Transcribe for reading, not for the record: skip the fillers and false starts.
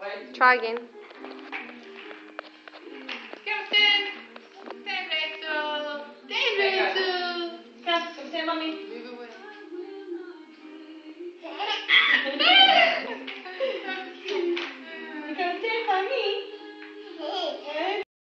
Try again. Captain! Say Rachel! Say Rachel! Come say mommy.